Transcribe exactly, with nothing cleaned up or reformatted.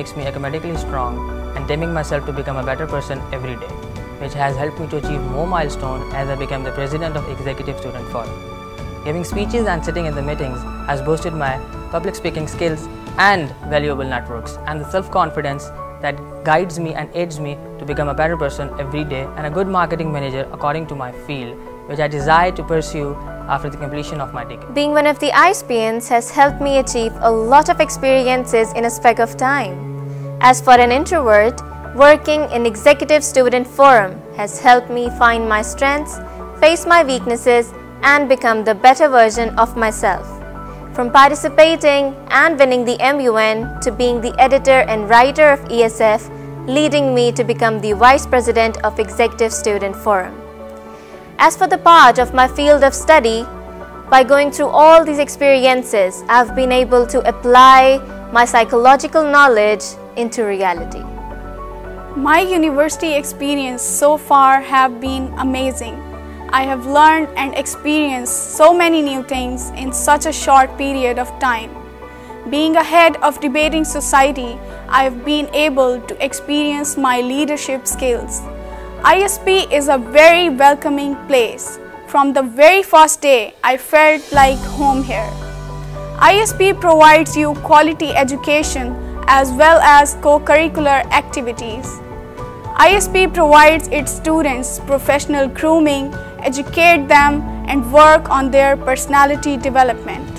makes me academically strong and taming myself to become a better person every day, which has helped me to achieve more milestones as I became the president of Executive Student Forum. Giving speeches and sitting in the meetings has boosted my public speaking skills and valuable networks and the self-confidence that guides me and aids me to become a better person every day and a good marketing manager according to my field, which I desire to pursue after the completion of my degree. Being one of the I S P Ns has helped me achieve a lot of experiences in a speck of time. As for an introvert, working in Executive Student Forum has helped me find my strengths, face my weaknesses, and become the better version of myself. From participating and winning the M U N to being the editor and writer of E S F, leading me to become the Vice President of Executive Student Forum. As for the part of my field of study, by going through all these experiences, I've been able to apply my psychological knowledge into reality. My university experience so far have been amazing. I have learned and experienced so many new things in such a short period of time. Being a head of debating society, I have been able to experience my leadership skills. I S P is a very welcoming place. From the very first day, I felt like home here. I S P provides you quality education as well as co-curricular activities. I S P provides its students professional grooming, educate them, and work on their personality development.